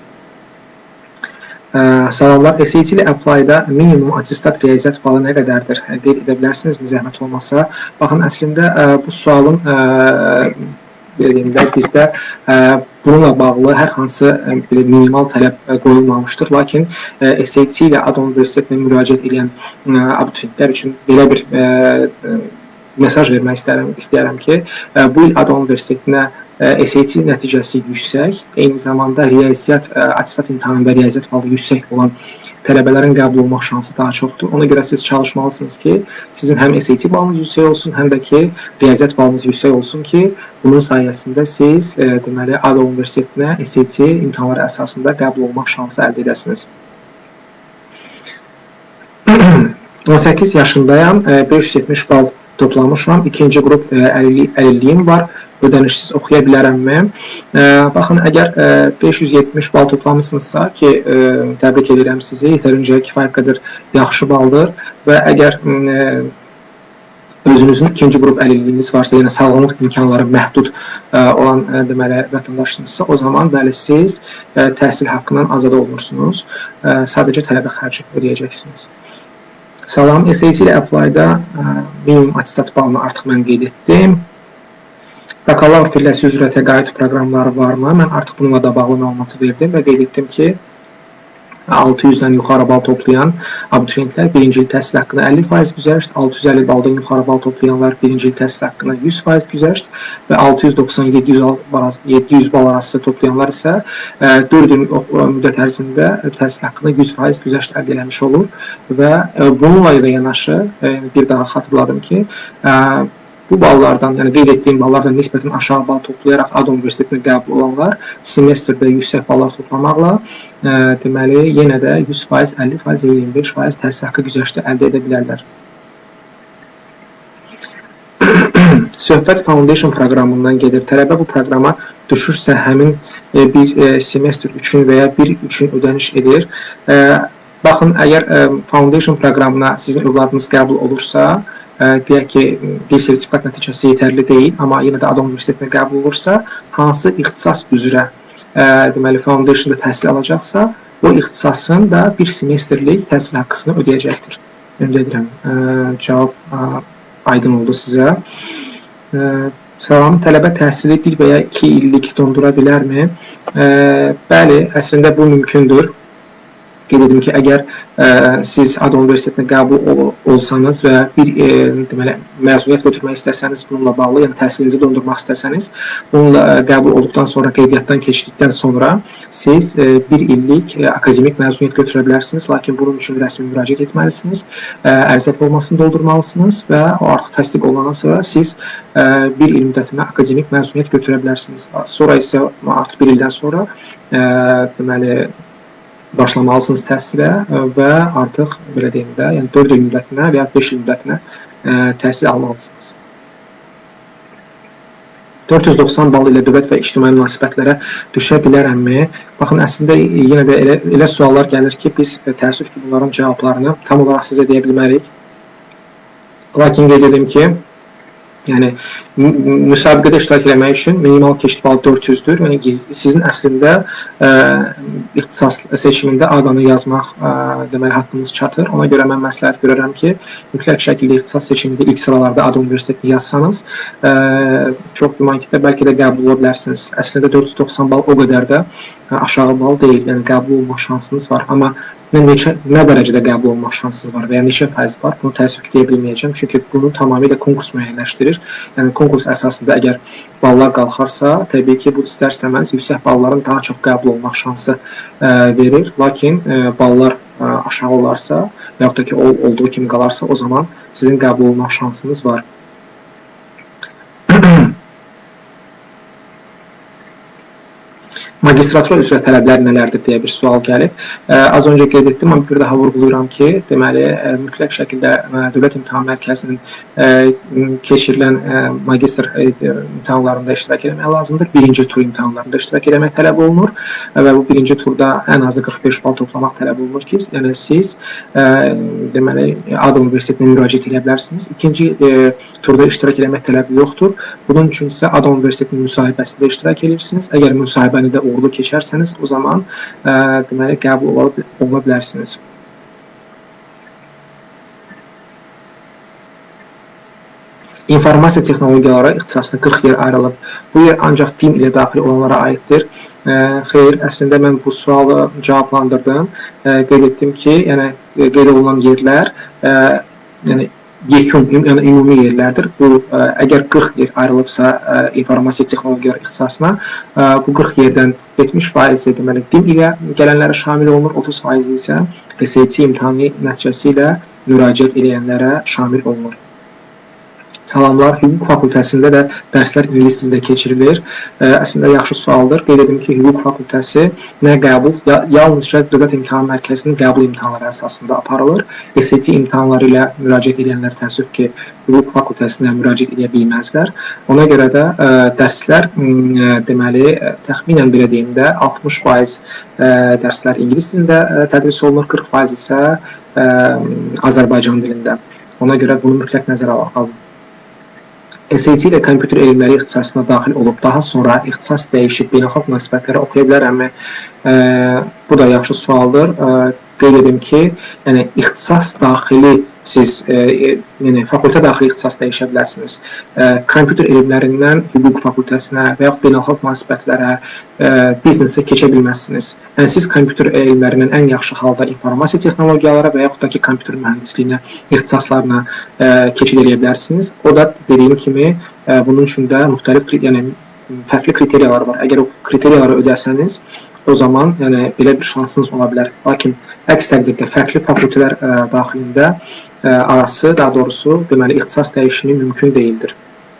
Salamlar. SAT ilə Apply-da minimum attestat riyaziyyat balı nə qədərdir? Qeyd edə bilərsinizmi zəhmət olmasa? Baxın, əslində bu sualın belirliyində bizdə bununla bağlı hər hansı minimal tələb qoyulmamışdır. Lakin SAT ilə ADA Universitetinə müraciət edən abituriyentlər üçün belə bir mesaj vermək istəyərəm ki, bu il ADA Universitetinə SAT nəticəsi yüksək, eyni zamanda riyaziyyat, attestat imtahanında riyaziyyat balı yüksək olan tələbələrin qəbul olmaq şansı daha çoxdur. Ona görə siz çalışmalısınız ki, sizin həm SAT balınız yüksək olsun, həm də ki, riyaziyyat balınız yüksək olsun ki, bunun sayəsində siz deməli ADA Universitetinə SAT imtahanları əsasında qəbul olmaq şansı əldə edəsiniz. 18 yaşındayam, 570 bal toplamışam, ikinci qrup əlilliyim var. Ödənişsiz oxuya bilərəmmi? Baxın, əgər 570 bal toplamışsınızsa ki, təbrik edirəm sizi, yetərincə kifayət qədər yaxşı baldır və əgər özünüzün ikinci qrup əlilliyiniz varsa, yəni sağlamlıq imkanları məhdud olan deməli vətəndaşsınızsa, o zaman bəli siz təhsil haqqından azad olunursunuz, sadəcə tələbə xərci ödəyəcəksiniz. Salam, SAT ilə Apply-da minimum attestat balını artıq mən qeyd etdim. Bakalavr pilləsi üzrə təqaüd proqramları varmı? Mən artıq bununla da bağlı məlumatı verdim və qeyd etdim ki, 600-dən yuxarı bal toplayan abituriyentlər birinci il təhsil haqqına 50% güzəşt, 650 baldan yuxarı bal toplayanlar birinci il təhsil haqqına 100% güzəşt və 690-700 bal arası toplayanlar isə 4 il müddət ərzində təhsil haqqına 100% güzəşt əldə eləmiş olur və bununla yanaşı bir daha xatırladım ki, bu ballardan, yəni qeyd etdiyim ballardan nisbətən aşağı bal toplayaraq ADA Universitetinə qəbul olanlar semestrdə yüksək ballar toplamaqla deməli, yenə də 100%, 50%, 25% təhsil haqqı güzəşti əldə edə bilərlər. Söhbət Foundation proqramından gedir. Tələbə bu proqrama düşürsə həmin bir semestr üçün və ya bir üçün ödəniş edir. Baxın, əgər Foundation proqramına sizin övladınız qəbul olursa, deyək ki, bir sertifikat nəticəsi yetərli deyil, amma yenə də ADA Universitetinə qəbul olursa, hansı ixtisas üzrə deməli Foundation'da təhsil alacaqsa, o ixtisasın da bir semestrlik təhsil haqqısını ödəyəcəkdir. Ümid edirəm, cavab aydın oldu sizə. Salam, tələbə təhsili 1 və ya 2 illik dondura bilərmi? Bəli, əslində bu mümkündür. Qeyd edim ki, əgər siz ADA Universitetinə qəbul olsanız və bir deməli, məzuniyyət götürmək istəsəniz bununla bağlı, yəni təhsilinizi dondurmaq istəsəniz, bununla qəbul olduqdan sonra, qeydiyyatdan keçdikdən sonra siz bir illik akademik məzuniyyət götürə bilərsiniz, lakin bunun üçün rəsmi müraciət etməlisiniz, ərizə formasını doldurmalısınız və o artıq təsdiq olunandan sonra siz bir il müddətinə akademik məzuniyyət götürə bilərsiniz. Sonra isə artıq bir ildən sonra deməli, başlamalısınız təhsilə və artıq, belə deyim də, yəni 4 il müddətinə və ya 5 il müddətinə təhsil almalısınız. 490 bal ilə dövlət və ictimai münasibətlərə düşə bilərəmmi? Baxın, əslində yenə də elə suallar gəlir ki, biz təəssüf ki, bunların cavablarını tam olaraq sizə deyə bilmərik. Lakin qeyd edim ki, yəni müsabiqədə iştirak etmək üçün minimal keçid balı 400-dür. Yəni sizin əslində ixtisas seçimində ADA-nı yazmaq deməli haqqınız çatır. Ona görə mən məsləhət görərəm ki, mütləq şəkildə ixtisas seçimində ilk sıralarda ADA Universitetini yazsanız, çox güman ki, bəlkə də qəbul ola bilərsiniz. Əslində 490 bal o qədər də aşağı bal deyil, yəni qəbul olmaq şansınız var. Amma nə dərəcədə qəbul olmaq şansınız var və ya neçə faiz var, bunu təəssüf ki, deyə bilməyəcəm. Çünki bunu tamamilə konkurs müəyyənləşdirir. Yəni konkurs əsasında əgər ballar qalxarsa, təbii ki, bu istər-istəməz yüksək balların daha çox qəbul olmaq şansı verir. Lakin ballar aşağı olarsa və yaxud da ki, olduğu kimi qalarsa, o zaman sizin qəbul olmaq şansınız var. Magistratura üzrə tələblər nələrdir deyə bir sual gəlib. Az öncə qeyd etdim, amma bir daha vurğulayıram ki, deməli, mütləq şəkildə Dövlət İmtahan Mərkəzinin keçirilən magistr imtahanlarında iştirak etmək lazımdır. Birinci tur imtahanlarında iştirak etmək tələb olunur və bu birinci turda ən azı 45 bal toplamaq tələb olunur ki, yəni siz deməli, ADA Universitetinə müraciət edə bilərsiniz. İkinci turda iştirak etmək tələbi yoxdur. Bunun üçün isə ADA Universitetinin müsahibəsində iştirak edirsiniz. Əgər müsahibəni də uğurlu keçərsəniz, o zaman deməli, qəbul ola bilərsiniz. informasiya texnologiyaları ixtisasına 40 yer ayrılıb. Bu yer ancaq din ilə daxil olanlara aiddir. Xeyr, əslində mən bu sualı cavablandırdım. Qeyd etdim ki, yəni qeyd olunan yerlər yəni yekun, yəni ümumi yerlərdir. Bu əgər 40 yer ayrılıbsa informasiya texnologiyaları ixtisasına, bu 40 yerdən 70% deməli din ilə gələnlərə şamil olunur, 30% isə SAT imtahanı nəticəsilə müraciət edənlərə şamil olunur. Salamlar, hüquq fakültəsində də dərslər ingilis dilində keçirilir. Əslində yaxşı sualdır. Qeyd edim ki, hüquq fakültəsi nə qəbul, yalnızca Dövlət İmtahan Mərkəzinin qəbul imtahanları əsasında aparılır. SAT imtahanları ilə müraciət edənlər təəssüf ki, hüquq fakültəsinə müraciət edə bilməzlər. Ona görə də dərslər deməli təxminən belə deyim də 60% dərslər ingilis dilində tədris olunur, 40% isə Azərbaycan dilində. Ona görə bunu mütləq nəzərə alın. SAT ilə kompüter elmləri ixtisasına daxil olub, daha sonra ixtisas dəyişib beynəlxalq münasibətləri oxuya bilərəmmi? Bu da yaxşı sualdır. Qeyd edim ki, yəni ixtisas daxili siz yəni fakültə daxili ixtisas dəyişə bilərsiniz. Kompüter elmlərindən hüquq fakültəsinə və yaxud beynəlxalq münasibətlərə, biznesə keçə bilməzsiniz. Yəni siz kompüter elmlərindən ən yaxşı halda informasiya texnologiyaları və yaxud da ki, kompüter mühəndisliyinə ixtisaslarına keçid edə bilərsiniz. O da dediyim kimi bunun üçün də müxtəlif, yəni fərqli kriteriyalar var. Əgər o kriteriyaları ödəsəniz, o zaman yəni belə bir şansınız ola bilər. Lakin əks təqdirdə fərqli fakültələr daxilində arası, daha doğrusu deməli ixtisas dəyişimi mümkün deyildir.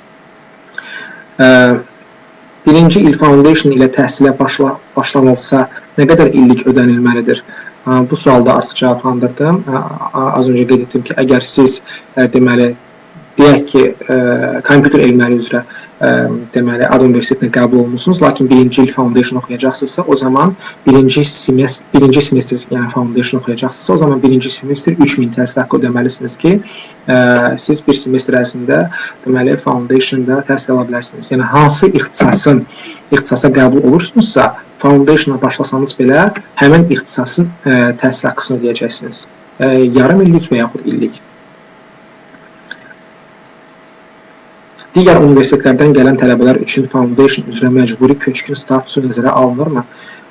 Birinci il foundation ilə təhsilə başlanılsa nə qədər illik ödənilməlidir? Bu sualda artıq cavablandırdım. Az öncə qeyd etdim ki, əgər siz deməli deyək ki, kompüter elmləri üzrə deməli ADA Universitetinə qəbul olunursunuz, lakin birinci il foundation oxuyacaqsınızsa, o zaman birinci semestr yəni foundation oxuyacaqsınızsa, o zaman birinci semestr 3000 təhsil haqqı ödəməlisiniz ki, siz bir semestr ərzində deməli foundationda təhsil ala bilərsiniz. Yəni hansı ixtisasa qəbul olursunuzsa, foundationa başlasanız belə həmin ixtisasın təhsil haqqısını ödəyəcəksiniz. Yarım illik və yaxud illik. Digər universitetlərdən gələn tələbələr üçün foundation üzrə məcburi köçkün statusu nəzərə alınırmı?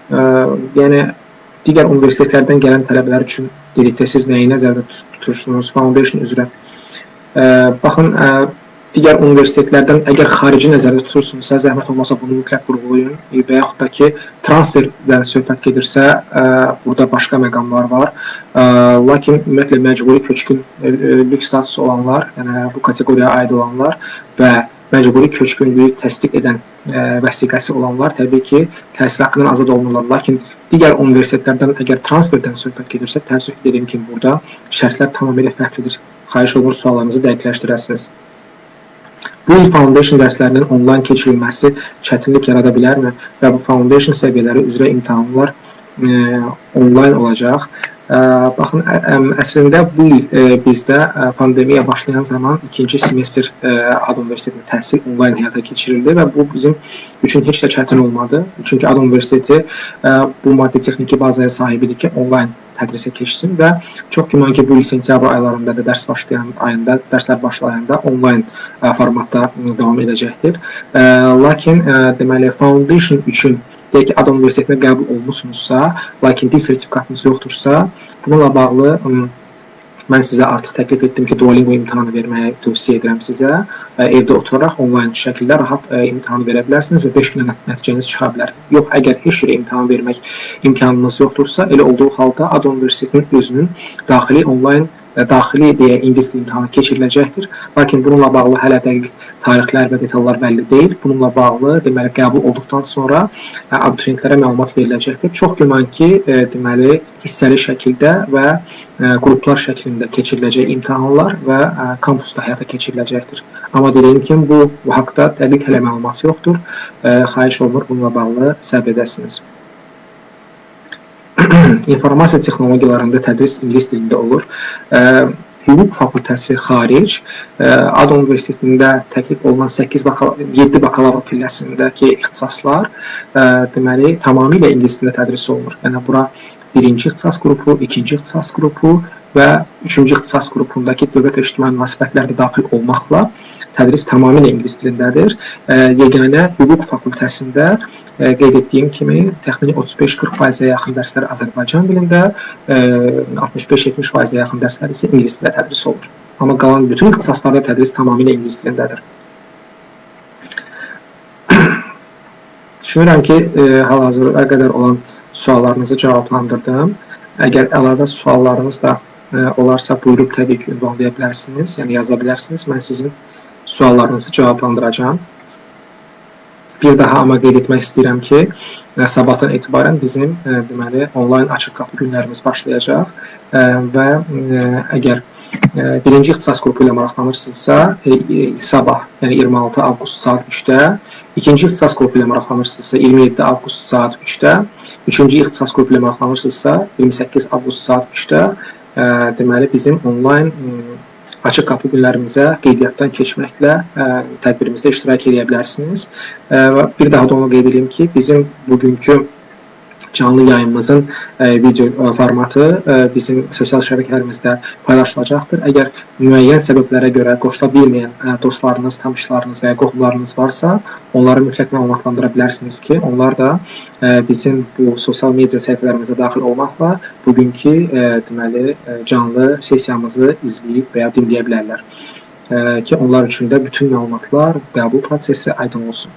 Yəni, digər universitetlərdən gələn tələbələr üçün dedikdə siz nəyi nəzərdə tutursunuz foundation üzrə? Baxın, digər universitetlərdən əgər xarici nəzərdə tutursunuzsa, zəhmət olmasa bunu mütləq vurğulayın və yaxud da ki, transferdən söhbət gedirsə, burada başqa məqamlar var. Lakin ümumiyyətlə məcburi köçkünlük statusu olanlar, yəni bu kateqoriyaya aid olanlar və məcburi köçkünlüyü təsdiq edən vəsiqəsi olanlar təbii ki, təhsil haqqından azad olunurlar. Lakin digər universitetlərdən əgər transferdən söhbət gedirsə, təəssüf edeyim ki, burada şərtlər tamamilə fərqlidir. Xahiş olunur, suallarınızı dəqiqləşdirəsiniz. Bu il foundation dərslərinin onlayn keçirilməsi çətinlik yarada bilərmi? Və bu foundation səviyyələri üzrə imtahanlar onlayn olacaq. Baxın, əslində bu il bizdə pandemiya başlayan zaman ikinci semestr ADA Universitetində təhsil onlayn həyata keçirildi və bu bizim üçün heç də çətin olmadı. Çünki ADA Universiteti bu maddi texniki bazaya sahibidir ki, onlayn tədrisə keçsin və çox güman ki, bu il sentyabr aylarında da dərslər başlayanda onlayn formatda davam edəcəkdir. Lakin deməli foundation üçün deyək ki, ADA Universitetinə qəbul olmuşsunuzsa, lakin dil sertifikatınız yoxdursa, bununla bağlı mən sizə artıq təklif etdim ki, Duolingo imtahanı verməyə tövsiyə edirəm sizə. Evdə oturaraq onlayn şəkildə rahat imtahanı verə bilərsiniz və 5 günə nəticəniz çıxa bilər. Yox, əgər heç cürə imtahan vermək imkanınız yoxdursa, elə olduğu halda ADA Universitetinin özünün daxili onlayn daxili deyə ingilis dili imtahanı keçiriləcəkdir. Lakin bununla bağlı hələ dəqiq tarixlər və detallar bəlli deyil. Bununla bağlı deməli qəbul olduqdan sonra abituriyentlərə məlumat veriləcəkdir. Çox güman ki, deməli hissəli şəkildə və qruplar şəklində keçiriləcək imtahanlar və kampusda həyata keçiriləcəkdir. Amma dediyim kimi, bu haqda dəqiq hələ məlumat yoxdur. Xahiş olunur, bununla bağlı səbr edəsiniz. İnformasiya texnologiyalarında tədris ingilis dilində olur. Hüquq fakültəsi xaric, ADA Universitetində təklif olunan 7 bakalavr pilləsindəki ixtisaslar deməli, tamamilə ingilis dilində tədris olunur. Yəni, bura birinci ixtisas qrupu, ikinci ixtisas qrupu və üçüncü ixtisas qrupundakı dövlət və ictimai münasibətlərdə daxil olmaqla tədris tamamilə ingilis dilindədir. Yeganə hüquq fakültəsində qeyd etdiyim kimi təxmini 35-40%-ə yaxın dərslər Azərbaycan dilində, 65-70%-ə yaxın dərslər isə ingilis dilində tədris olunur. Amma qalan bütün ixtisaslarda tədris tamamilə ingilis dilindədir. Düşünürəm ki, hal-hazırda qədər olan suallarınızı cavablandırdım. Əgər əlavə suallarınız da olarsa, buyurub təbii ki, ünvanlaya bilərsiniz, yəni yaza bilərsiniz. Mən sizin suallarınızı cavablandıracağım. Bir daha amma qeyd etmək istəyirəm ki, sabahdan etibarən bizim deməli, onlayn açıq qapı günlərimiz başlayacaq və əgər birinci ixtisas qrupu ilə maraqlanırsınızsa, sabah, yəni 26 avqust saat 3-də, ikinci ixtisas qrupu ilə maraqlanırsınızsa 27 avqust saat 3-də, üçüncü ixtisas qrupu ilə maraqlanırsınızsa 28 avqust saat 3-də deməli bizim onlayn açıq qapı günlərimizə qeydiyyatdan keçməklə tədbirimizdə iştirak edə bilərsiniz. Bir daha da onu qeyd edeyim ki, bizim bugünkü canlı yayımımızın video formatı bizim sosial şəbəkələrimizdə paylaşılacaqdır. Əgər müəyyən səbəblərə görə qoşula bilməyən dostlarınız, tanışlarınız və ya qohumlarınız varsa, onları mütləq məlumatlandıra bilərsiniz ki, onlar da bizim bu sosial media səhifələrimizə daxil olmaqla bugünkü deməli canlı sessiyamızı izləyib və ya dinləyə bilərlər ki, onlar üçün də bütün məlumatlar, qəbul prosesi aydın olsun.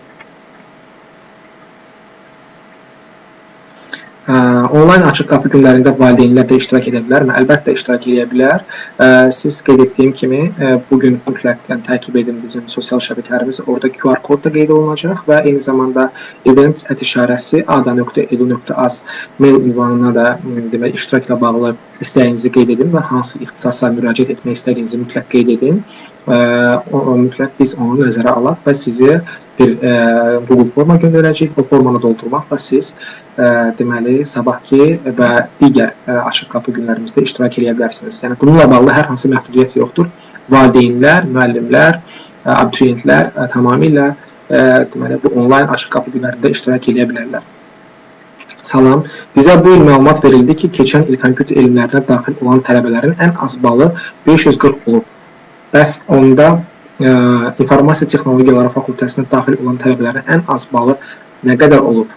Onlayn açıq qapı günlərində valideynlər də iştirak edə bilər, əlbəttə iştirak edə bilər. Siz qeyd etdiyim kimi, bugün mütləq təqib edin bizim sosial şəbəkələrimiz, orada QR kod da qeyd olunacaq və eyni zamanda events @ ada.edu.az mail ünvanına da demək, iştirakla bağlı istəyinizi qeyd edin və hansı ixtisasa müraciət etmək istədiyinizi mütləq qeyd edin. Mütləq biz onu nəzərə alaq və sizi bir Google forma göndərəcək. O formanı doldurmaqla siz deməli sabahki və digər açıq qapı günlərimizdə iştirak edə bilərsiniz. Yəni bununla bağlı hər hansı məhdudiyyət yoxdur. Valideynlər, müəllimlər, abituriyentlər tamamilə deməli bu onlayn açıq qapı günlərində iştirak edə bilərlər. Salam. Bizə bu il məlumat verildi ki, keçən il kompüter elmlərinə daxil olan tələbələrin ən az balı 540 olub. Bəs onda informasiya texnologiyaları fakültəsinə daxil olan tələbələrin ən az balı nə qədər olub?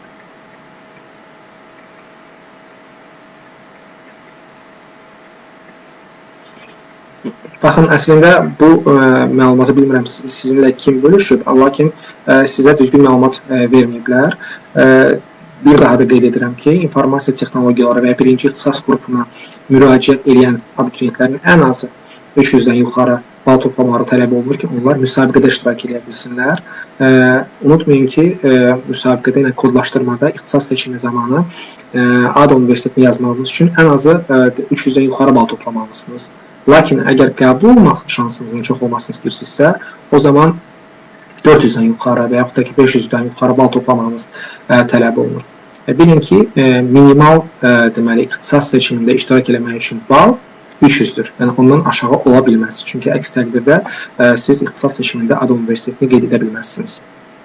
Baxın, əslində bu məlumatı bilmirəm sizinlə kim bölüşüb, lakin sizə düzgün məlumat verməyiblər. Bir daha da qeyd edirəm ki, informasiya texnologiyaları və birinci ixtisas qrupuna müraciət edən abituriyentlərin ən azı 300-dən yuxarı bal toplamaları tələb olunur ki, onlar müsabiqədə iştirak edə bilsinlər. Unutmayın ki, müsabiqədə ilə kodlaşdırmada ixtisas seçimi zamanı ADA Universitetini yazmağınız üçün ən azı 300-dən yuxarı bal toplamalısınız. Lakin əgər qəbul olmaq şansınızın çox olmasını istəyirsinizsə, o zaman 400-dən yuxarı və yaxud da ki 500-dən yuxarı bal toplamanız tələb olunur. Bilin ki, minimal deməli ixtisas seçimində iştirak etmək üçün bal 300-dür. Yəni ondan aşağı ola bilməz. Çünki əks təqdirdə siz ixtisas seçimində ADA Universitetini qeyd edə bilməzsiniz.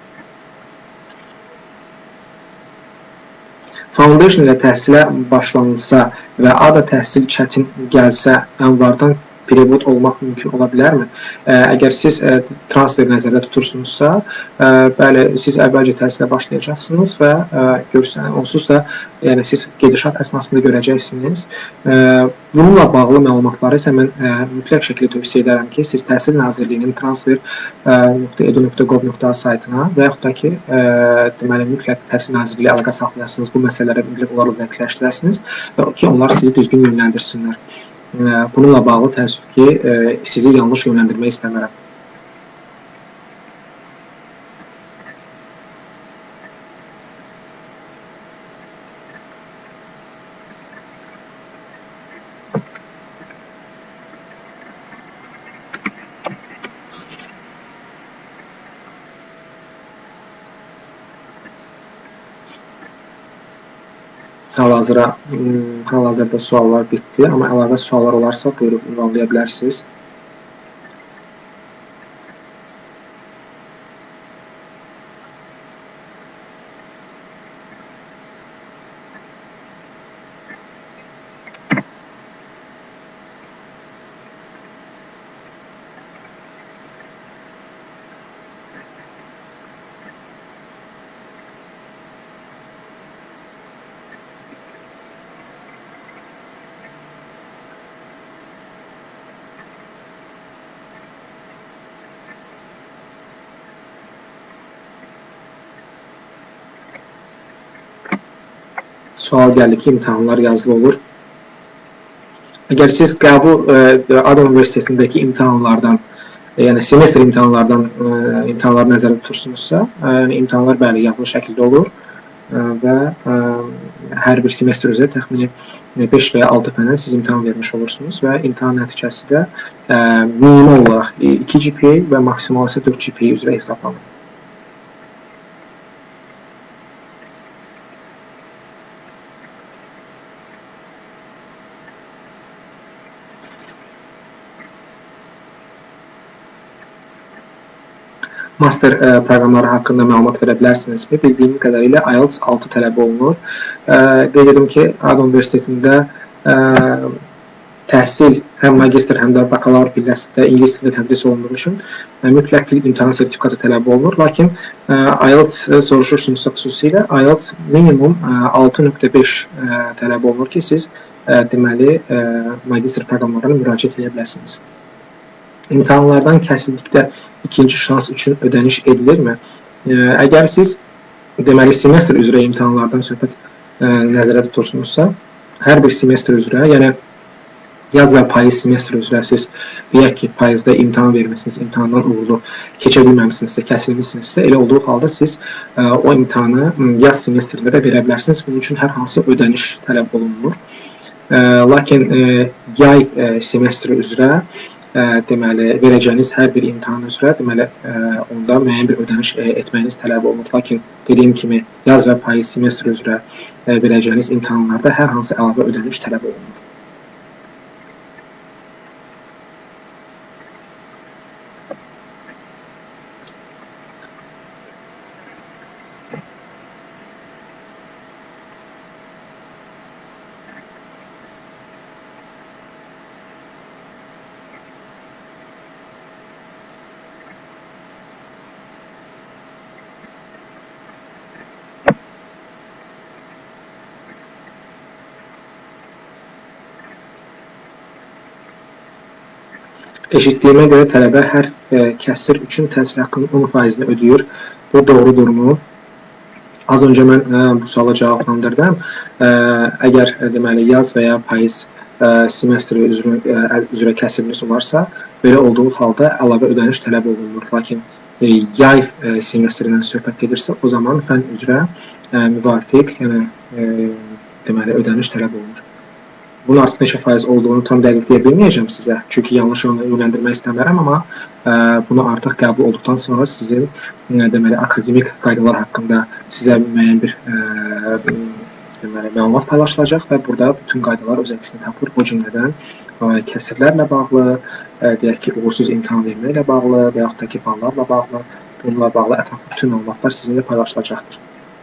Foundation ilə təhsilə başlanılsa və ADA təhsil çətin gəlsə, ənvardan perevod olmaq mümkün ola bilərmi? Əgər siz transfer nəzərdə tutursunuzsa, bəli, siz əvvəlcə təhsilə başlayacaqsınız və onsuz da yəni siz gedişat əsnasında görəcəksiniz. Bununla bağlı məlumatları isə mən mütləq şəkildə tövsiyə edərəm ki, siz Təhsil Nazirliyinin transfer.edu.gov.az saytına və yaxud da ki, deməli, mütləq Təhsil Nazirliyi əlaqə saxlayasınız, bu məsələləri mütləq onlarla dəqiqləşdirəsiniz və ki, onlar sizi düzgün yönləndirsinlər. Bununla bağlı təəssüf ki, sizi yanlış yönləndirmək istəmirəm. Hal-hazırda suallar bitdi, amma əlavə suallar olarsa buyurub ünvanlaya bilərsiniz. sual gəldi ki, imtahanlar yazılı olur. Əgər siz qəbul ADA Universitetindəki imtahanlardan, yəni semestr imtahanları nəzərdə tutursunuzsa, imtahanlar bəli yazılı şəkildə olur və hər bir semestr üzrə təxmini 5 və ya 6 fənə siz imtahan vermiş olursunuz və imtahan nəticəsi də minimum olaraq 2 GPA və maksimal isə 4 GPA üzrə hesablanır. Master proqramları haqqında məlumat verə bilərsinizmi? Bildiyim qədərilə IELTS 6 tələb olunur. Qeyd edim ki, ADA Universitetində təhsil həm magistr, həm də bakalavr pilləsində ingilis dilində tədris olunduğu üçün mütləq dil imtahan sertifikatı tələb olunur. Lakin IELTS soruşursunuzsa xüsusilə IELTS minimum 6.5 tələb olunur ki, siz deməli magistr proqramlarına müraciət edə bilərsiniz. İmtahanlardan kəsildikdə ikinci şans üçün ödəniş edilirmi? Əgər siz deməli semestr üzrə imtahanlardan söhbət nəzərdə tutursunuzsa, hər bir semestr üzrə, yəni yaz və payız semestr üzrə siz deyək ki, payızda imtahan vermişsiniz, imtahandan uğurlu keçə bilməmişsinizsə, kəsilmişsinizsə, elə olduğu halda siz o imtahanı yaz semestrdə də verə bilərsiniz. Bunun üçün hər hansı ödəniş tələb olunmur. Lakin yay semestri üzrə deməli verəcəyiniz hər bir imtahan üzrə deməli onda müəyyən bir ödəniş etməyiniz tələb olunur. Lakin dediyim kimi yaz və payız semestr üzrə verəcəyiniz imtahanlarda hər hansı əlavə ödəniş tələb olunur. Eşitdiyimə görə tələbə hər kəsr üçün təhsil haqqının 10%-ni ödəyir. Bu doğrudurmu? Az öncə mən bu suala cavablandırdım. Əgər deməli yaz və ya payız semestri üzrə kəsiriniz olarsa, belə olduğu halda əlavə ödəniş tələb olunur. Lakin yay semestrindən söhbət gedirsə, o zaman fən üzrə müvafiq, yəni deməli ödəniş tələb olunur. Bunun artıq neçə faiz olduğunu tam dəqiq deyə bilməyəcəm sizə, çünki yanlış yönləndirmək istəmirəm, amma bunu artıq qəbul olduqdan sonra sizin deməli akademik qaydalar haqqında sizə müəyyən bir deməli məlumat paylaşılacaq və burada bütün qaydalar öz əksini tapır. O cümlədən kəsirlərlə bağlı, deyək ki, uğursuz imtahan verməklə bağlı və yaxud da ki, ballarla bağlı, bununla bağlı ətraflı bütün məlumatlar sizinlə paylaşılacaqdır.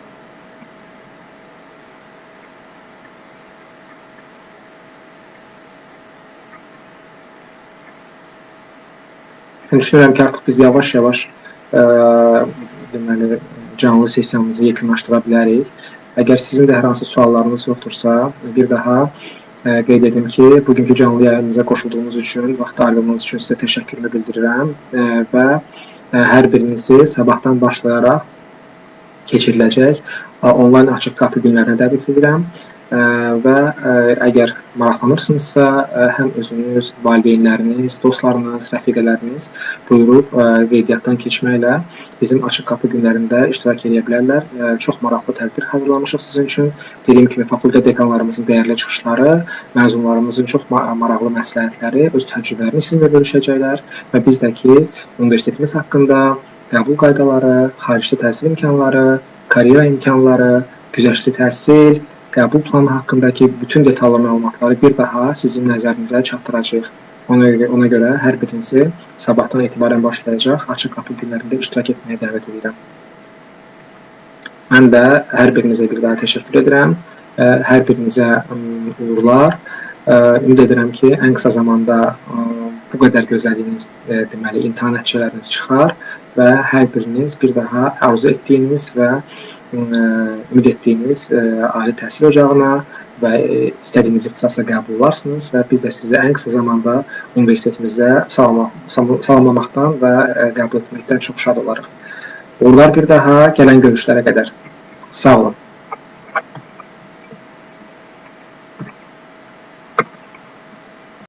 Düşünürəm ki, artıq biz yavaş-yavaş deməli canlı sessiyamızı yekunlaşdıra bilərik. Əgər sizin də hər hansı suallarınız yoxdursa, bir daha qeyd edim ki, bugünkü canlı yayınımıza qoşulduğunuz üçün, vaxt ayırdığınız üçün sizə təşəkkürümü bildirirəm və hər birinizi sabahdan başlayaraq keçiriləcək onlayn açıq qapı günlərinə dəvət edirəm və əgər maraqlanırsınızsa, həm özünüz, valideynləriniz, dostlarınız, rəfiqələriniz buyurub qeydiyyatdan keçməklə bizim açıq qapı günlərində iştirak edə bilərlər. Çox maraqlı tədbir hazırlamışıq sizin üçün. Dediyim kimi, fakültə dekanlarımızın dəyərli çıxışları, məzunlarımızın çox maraqlı məsləhətləri, öz təcrübələrini sizinlə bölüşəcəklər və biz də ki, universitetimiz haqqında qəbul qaydaları, xaricdə təhsil imkanları, karyera imkanları, güzəştli təhsil, qəbul planı haqqındakı bütün detallı məlumatları bir daha sizin nəzərinizə çatdıracağıq. Ona görə hər birinizi sabahdan etibarən başlayacaq açıq qapı günlərində iştirak etməyə dəvət edirəm. Mən də hər birinizə bir daha təşəkkür edirəm. Hər birinizə uğurlar. Ümid edirəm ki, ən qısa zamanda bu qədər gözlədiyiniz deməli imtahan nəticələriniz çıxar və hər biriniz bir daha arzu etdiyiniz və ümid etdiyiniz ali təhsil ocağına və istədiyiniz ixtisasla qəbul olarsınız və biz də sizi ən qısa zamanda universitetimizdə salamlamaqdan və qəbul etməkdən çox şad olarıq. Uğurlar bir daha gələn görüşlərə qədər. Sağ olun.